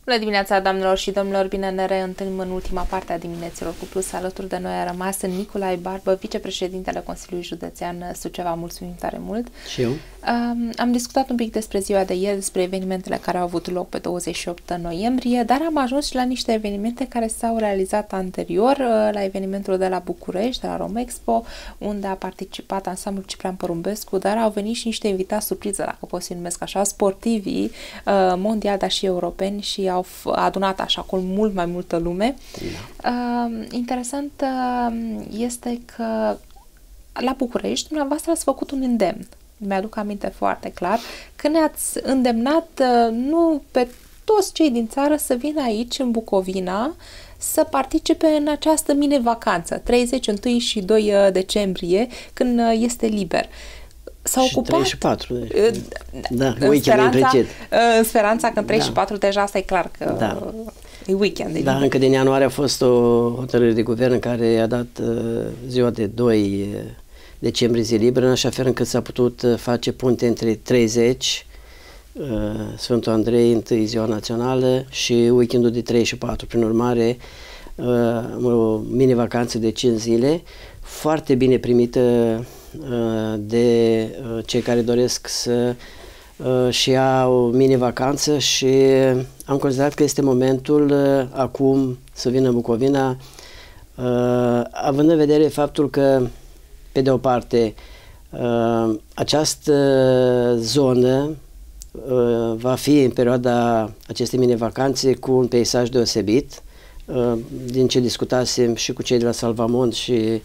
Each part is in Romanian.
Bună dimineața, doamnelor și domnilor! Bine ne reîntâlnim în ultima parte a dimineților cu Plus. Alături de noi a rămas Nicolae Barbă, vicepreședintele Consiliului Județean Suceava. Mulțumim tare mult! Și eu. Am discutat un pic despre ziua de ieri, despre evenimentele care au avut loc pe 28 noiembrie, dar am ajuns și la niște evenimente care s-au realizat anterior, la evenimentul de la București, de la Romexpo, unde a participat ansamblul Ciprian Porumbescu, dar au venit și niște invitați surpriză, dacă pot să-i numesc așa, sportivii mondiali, dar și europeni, și au adunat așa cu mult mai multă lume. Da. Interesant este că la București dumneavoastră ați făcut un îndemn. Mi-aduc aminte foarte clar că ne-ați îndemnat nu pe toți cei din țară să vină aici în Bucovina să participe în această mini-vacanță 30, 1 și 2 decembrie, când este liber. S-a ocupat 3 și 4. Da, în speranța că în 3 și 4 deja asta e clar că e weekend. Da, încă din ianuarie a fost o hotărâre de guvern care a dat ziua de 2 decembrie zi liberă, în așa fel încât s-a putut face punte între 30, Sfântul Andrei, 1 ziua națională, și weekendul de 3 și 4. Prin urmare, o mini-vacanță de 5 zile, foarte bine primită de cei care doresc să și ia o mini-vacanță, și am considerat că este momentul acum să vină în Bucovina, având în vedere faptul că, pe de o parte, această zonă va fi în perioada acestei mini-vacanțe cu un peisaj deosebit, din ce discutasem și cu cei de la Salvamont, și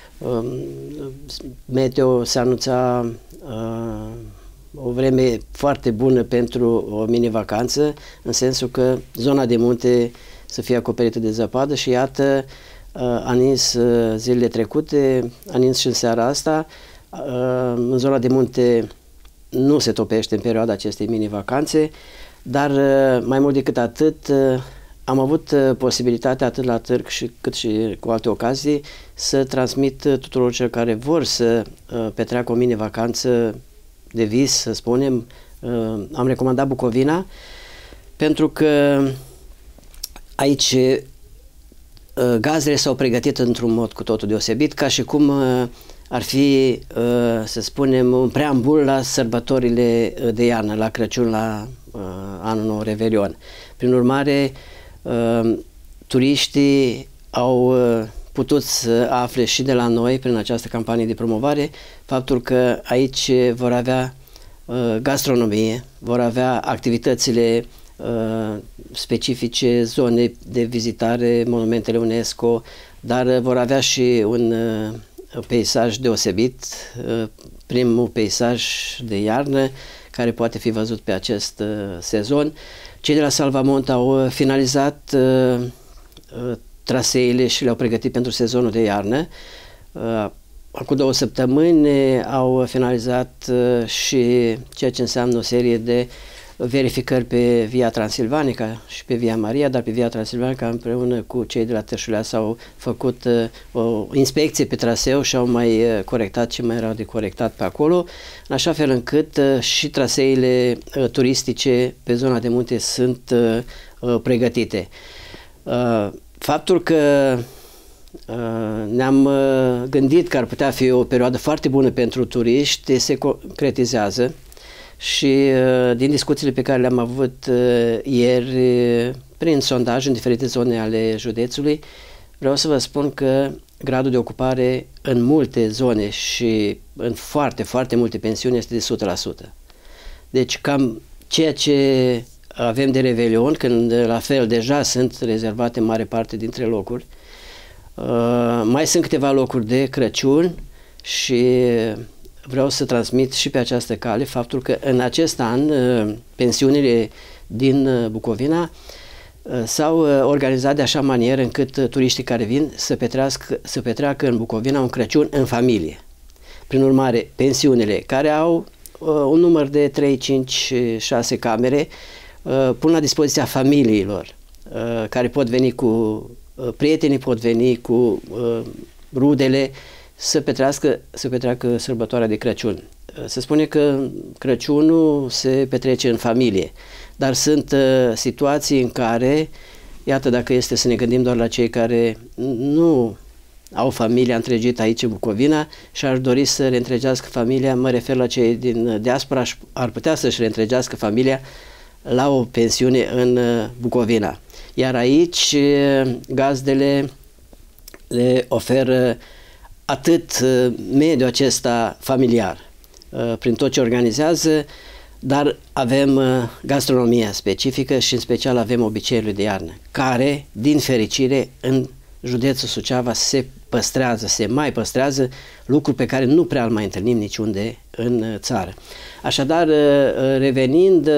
meteo se anunța o vreme foarte bună pentru o mini-vacanță, în sensul că zona de munte să fie acoperită de zăpadă, și iată, a nins zilele trecute, a nins și în seara asta. În zona de munte nu se topește în perioada acestei mini-vacanțe, dar mai mult decât atât, am avut posibilitatea, atât la târg cât și cu alte ocazii, să transmit tuturor celor care vor să petreacă o mini-vacanță de vis, să spunem. Am recomandat Bucovina, pentru că aici gazdele s-au pregătit într-un mod cu totul deosebit, ca și cum ar fi, să spunem, un preambul la sărbătorile de iarnă, la Crăciun, la Anul Nou, Revelion. Prin urmare, turiștii au putut să afle și de la noi, prin această campanie de promovare, faptul că aici vor avea gastronomie, vor avea activitățile specifice, zone de vizitare, monumentele UNESCO, dar vor avea și un peisaj deosebit, primul peisaj de iarnă care poate fi văzut pe acest sezon. Cei de la Salvamont au finalizat traseele și le-au pregătit pentru sezonul de iarnă. Acum 2 săptămâni au finalizat și ceea ce înseamnă o serie de verificări pe Via Transilvanica și pe Via Maria, dar pe Via Transilvanica împreună cu cei de la Târșulea s-au făcut o inspecție pe traseu și au mai corectat ce mai erau de corectat pe acolo, în așa fel încât și traseele turistice pe zona de munte sunt pregătite. Faptul că ne-am gândit că ar putea fi o perioadă foarte bună pentru turiști se concretizează, și din discuțiile pe care le-am avut ieri prin sondaj în diferite zone ale județului, vreau să vă spun că gradul de ocupare în multe zone și în foarte, foarte multe pensiuni este de 100%. Deci cam ceea ce avem de Revelion, când la fel deja sunt rezervate în mare parte dintre locuri, mai sunt câteva locuri de Crăciun, și vreau să transmit și pe această cale faptul că în acest an pensiunile din Bucovina s-au organizat de așa manieră încât turiștii care vin să petreacă în Bucovina un Crăciun în familie. Prin urmare, pensiunile care au un număr de 3, 5, 6 camere pun la dispoziția familiilor, care pot veni cu prietenii, pot veni cu rudele, să petreacă sărbătoarea de Crăciun. Se spune că Crăciunul se petrece în familie, dar sunt situații în care, iată, dacă este să ne gândim doar la cei care nu au familia întregită aici în Bucovina și ar dori să reîntregească familia, mă refer la cei din diaspora, ar putea să-și reîntregească familia la o pensiune în Bucovina. Iar aici gazdele le oferă atât mediul acesta familiar, prin tot ce organizează, dar avem gastronomia specifică și în special avem obiceiurile de iarnă, care, din fericire, în județul Suceava se mai păstrează, lucru pe care nu prea îl mai întâlnim niciunde în țară. Așadar, revenind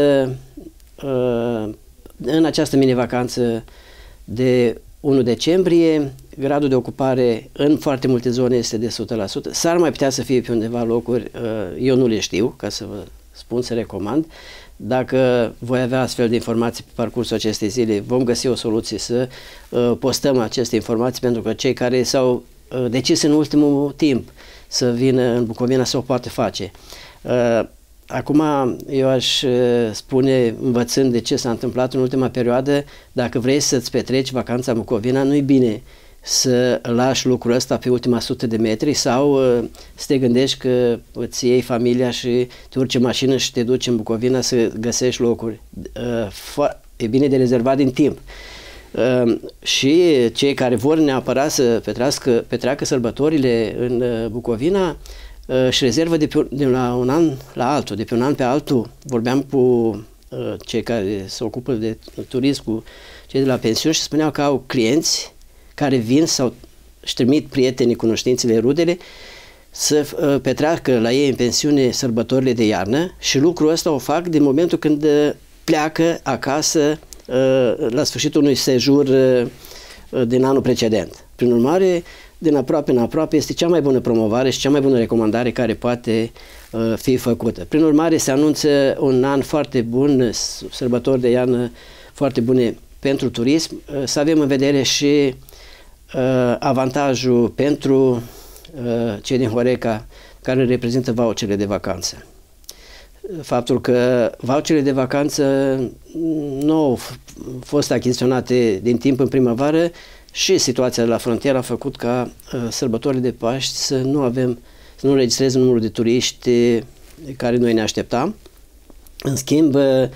în această mini-vacanță de 1 decembrie, gradul de ocupare în foarte multe zone este de 100%. S-ar mai putea să fie pe undeva locuri, eu nu le știu, ca să vă spun, să recomand. Dacă voi avea astfel de informații pe parcursul acestei zile, vom găsi o soluție să postăm aceste informații, pentru că cei care s-au decis în ultimul timp să vină în Bucovina să o poată face. Acum, eu aș spune, învățând de ce s-a întâmplat în ultima perioadă, dacă vrei să-ți petreci vacanța în Bucovina, nu-i bine să lași lucrul ăsta pe ultima 100 de metri sau să te gândești că îți iei familia și te urci în mașină și te duci în Bucovina să găsești locuri. E bine de rezervat din timp. Și cei care vor neapărat să petreacă sărbătorile în Bucovina își rezervă de la un an la altul, de pe un an pe altul. Vorbeam cu cei care se ocupă de turism, cu cei de la pensiuni și spuneau că au clienți care vin sau își trimit prietenii, cunoștințele, rudele să petreacă la ei în pensiune sărbătorile de iarnă și lucrul ăsta o fac din momentul când pleacă acasă la sfârșitul unui sejur din anul precedent. Prin urmare, din aproape în aproape este cea mai bună promovare și cea mai bună recomandare care poate fi făcută. Prin urmare, se anunță un an foarte bun, sărbători de iarnă foarte bune pentru turism. Să avem în vedere și avantajul pentru cei din Horeca care reprezintă voucherele de vacanță. Faptul că voucherele de vacanță nu au fost achiziționate din timp în primăvară și situația de la frontieră a făcut ca sărbătorile de Paști să nu registreze numărul de turiști care noi ne așteptam. În schimb,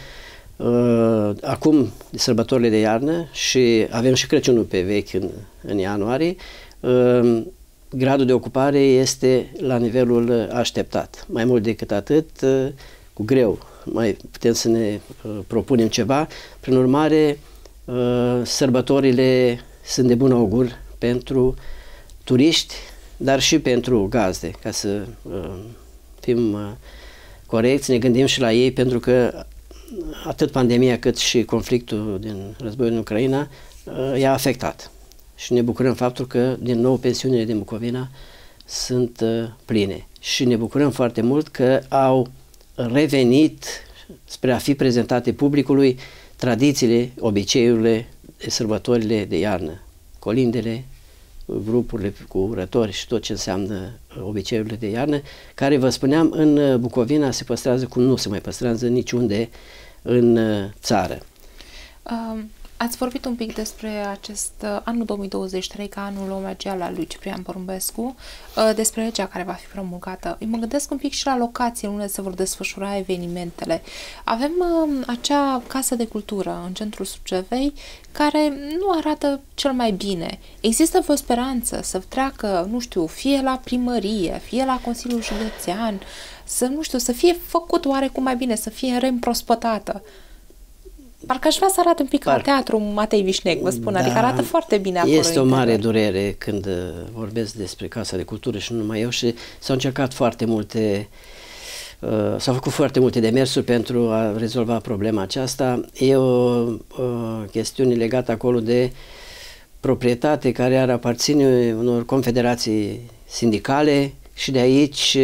acum de sărbătorile de iarnă și avem și Crăciunul pe vechi în ianuarie, gradul de ocupare este la nivelul așteptat. Mai mult decât atât, cu greu mai putem să ne propunem ceva. Prin urmare, sărbătorile sunt de bun augur pentru turiști, dar și pentru gazde, ca să fim corecți, ne gândim și la ei, pentru că atât pandemia cât și conflictul din războiul în Ucraina i-a afectat. Și ne bucurăm faptul că, din nou, pensiunile din Bucovina sunt pline. Și ne bucurăm foarte mult că au revenit spre a fi prezentate publicului tradițiile, obiceiurile, sărbătorile de iarnă, colindele, grupurile cu urători și tot ce înseamnă obiceiurile de iarnă, care, vă spuneam, în Bucovina se păstrează cum nu se mai păstrează niciunde în țară. Ați vorbit un pic despre acest anul 2023 ca anul omagial al lui Ciprian Porumbescu, despre legea care va fi promulgată. Mă gândesc un pic și la locații unde se vor desfășura evenimentele. Avem acea casă de cultură în centrul Sucevei care nu arată cel mai bine. Există vreo speranță să treacă, nu știu, fie la primărie, fie la Consiliul Județean, să, nu știu, să fie făcut oarecum mai bine, să fie reîmprospătată? Parcă aș vrea să arate un pic ca teatru Matei Vișnec, vă spun, adică arată foarte bine acolo. Este o mare durere când vorbesc despre Casa de Cultură și nu numai eu, și s-au încercat foarte multe, s-au făcut foarte multe demersuri pentru a rezolva problema aceasta. E o chestiune legată acolo de proprietate care ar aparține unor confederații sindicale și de aici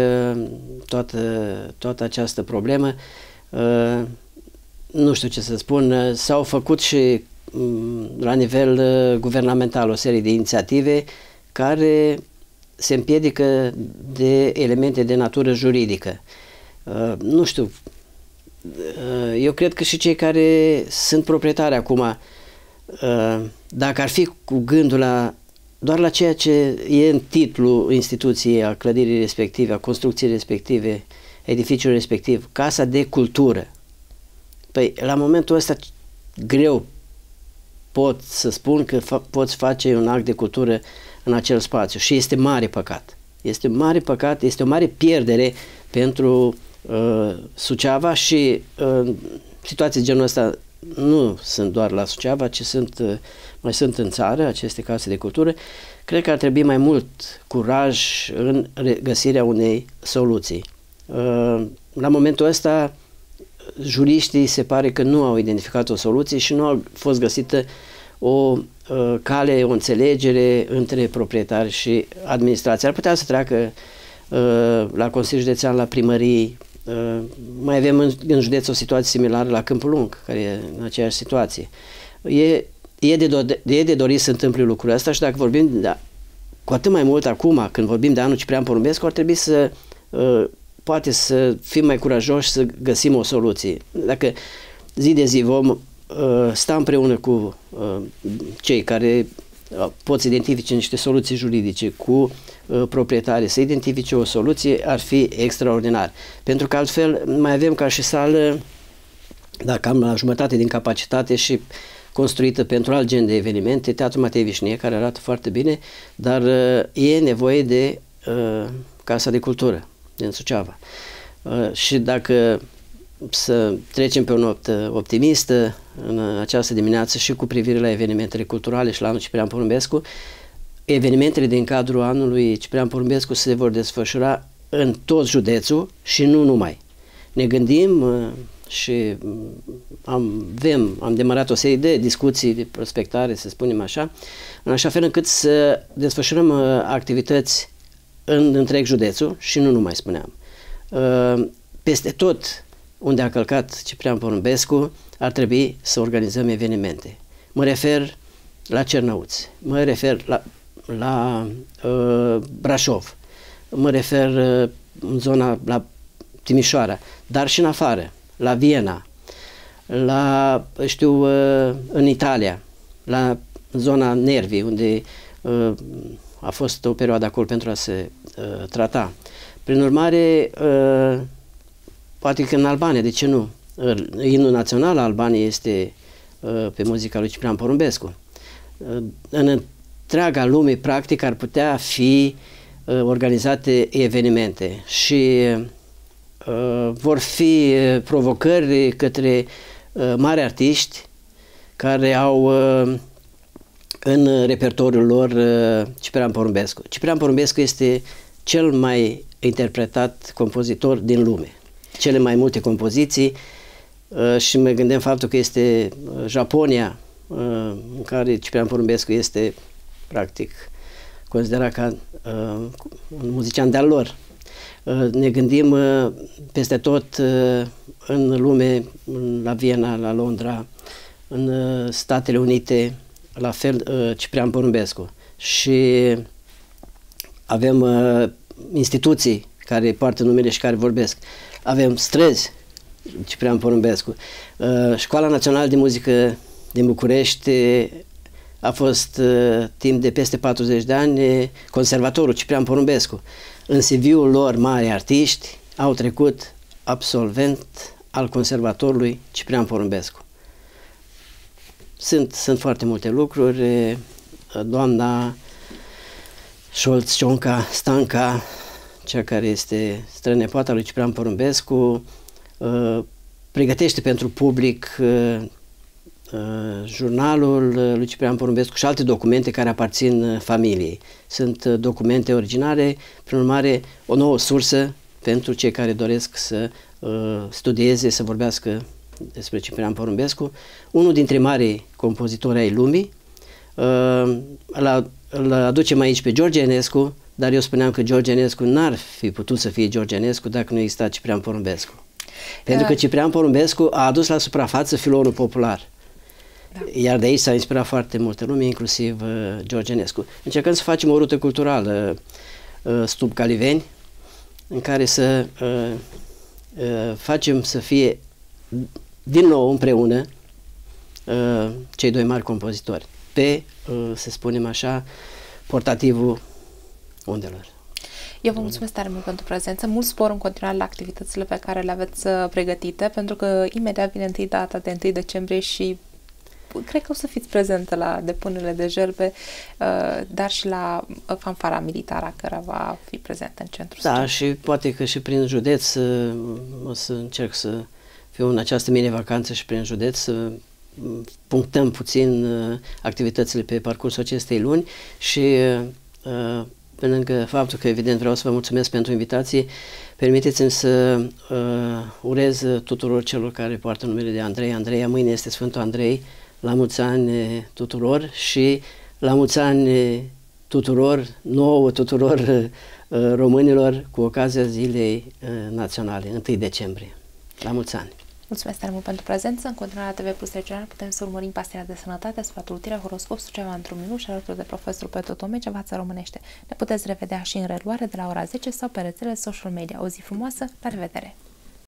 toată această problemă. Nu știu ce să spun, s-au făcut și la nivel guvernamental o serie de inițiative care se împiedică de elemente de natură juridică. Nu știu, eu cred că și cei care sunt proprietari acum, dacă ar fi cu gândul doar la ceea ce e în titlul instituției, a clădirii respective, a construcției respective, edificiul respectiv, Casa de Cultură, păi la momentul ăsta greu pot să spun că poți face un act de cultură în acel spațiu și este mare păcat. Este mare păcat, este o mare pierdere pentru Suceava și situații de genul ăsta nu sunt doar la Suceava, ci mai sunt în țară aceste case de cultură. Cred că ar trebui mai mult curaj în găsirea unei soluții. La momentul ăsta, juriștii se pare că nu au identificat o soluție și nu a fost găsită o cale, o înțelegere între proprietari și administrație. Ar putea să treacă la Consiliul Județean, la primării. Mai avem în județ o situație similară la Câmpul Lung, care e în aceeași situație. E de dorit să întâmple lucrul ăsta și dacă vorbim, cu atât mai mult acum, când vorbim de anul Ciprian Porumbescu, ar trebui să poate să fim mai curajoși să găsim o soluție. Dacă zi de zi vom sta împreună cu cei care pot să identifice niște soluții juridice, cu proprietarii, să identifice o soluție, ar fi extraordinar. Pentru că altfel mai avem ca și sală, dacă am la jumătate din capacitate și construită pentru alt gen de evenimente, Teatrul Matei Vișnie, care arată foarte bine, dar e nevoie de Casa de Cultură din Suceava. Și dacă să trecem pe o notă optimistă în această dimineață și cu privire la evenimentele culturale și la anul Ciprian Porumbescu, evenimentele din cadrul anului Ciprian Porumbescu se vor desfășura în tot județul și nu numai. Ne gândim și am demarat o serie de discuții, de prospectare, să spunem așa, în așa fel încât să desfășurăm activități în întreg județul și nu numai, spuneam. Peste tot unde a călcat Ciprian Porumbescu ar trebui să organizăm evenimente. Mă refer la Cernăuți, mă refer la Brașov, mă refer în zona la Timișoara, dar și în afară, la Viena, în Italia, la zona Nervi, unde a fost o perioadă acolo pentru a se trata. Prin urmare, poate că în Albania, de ce nu? Imnul național al Albaniei este pe muzica lui Ciprian Porumbescu. În întreaga lume, practic, ar putea fi organizate evenimente și vor fi provocări către mari artiști care au în repertoriul lor Ciprian Porumbescu. Ciprian Porumbescu este cel mai interpretat compozitor din lume. Cele mai multe compoziții și mă gândeam faptul că este Japonia, în care Ciprian Porumbescu este practic considerat ca un muzician de-al lor. Ne gândim peste tot în lume, la Viena, la Londra, în Statele Unite, la fel Ciprian Porumbescu. Și avem instituții care poartă numele și care vorbesc. Avem străzi Ciprian Porumbescu. Școala Națională de Muzică din București a fost timp de peste 40 de ani conservatorul Ciprian Porumbescu. În CV-ul lor mari artiști au trecut absolvent al conservatorului Ciprian Porumbescu. Sunt foarte multe lucruri. Doamna Șolț-Cionca Stanca, cea care este strănepoata lui Ciprian Porumbescu, pregătește pentru public jurnalul lui Ciprian Porumbescu și alte documente care aparțin familiei. Sunt documente originale, prin urmare o nouă sursă pentru cei care doresc să studieze, să vorbească despre Ciprian Porumbescu, unul dintre marii compozitori ai lumii. Îl aducem aici pe George Enescu, dar eu spuneam că George Enescu n-ar fi putut să fie George Enescu dacă nu exista Ciprian Porumbescu. Pentru că Ciprian Porumbescu a adus la suprafață filonul popular. Da. Iar de aici s-a inspirat foarte multă lume, inclusiv George Enescu. Încercăm să facem o rută culturală Stub Caliveni, în care să facem să fie din nou împreună cei doi mari compozitori pe, să spunem așa, portativul undelor. Eu vă mulțumesc tare mult pentru prezență, mult spor în continuare la activitățile pe care le aveți pregătite, pentru că imediat vine data de 1 decembrie și cred că o să fiți prezentă la depunerile de jertfe, dar și la fanfara militară care va fi prezentă în centrul Da, și poate că și prin județ o să încerc să fiu în această mini-vacanță și prin județ să punctăm puțin activitățile pe parcursul acestei luni și pe lângă faptul că evident vreau să vă mulțumesc pentru invitație, permiteți-mi să urez tuturor celor care poartă numele de Andrei. Andreea, mâine este Sfântul Andrei, la mulți ani tuturor și la mulți ani tuturor, nouă tuturor românilor cu ocazia Zilei Naționale, 1 decembrie. La mulți ani! Mulțumesc tare mult pentru prezență. În continuare la TV Plus Regional putem să urmărim Pastirea de Sănătate, sfaturi, horoscop, ceva într-un minut și alături de profesorul Petru Tome, Învață Românește. Ne puteți revedea și în reluare de la ora 10 sau pe rețelele social media. O zi frumoasă, la revedere!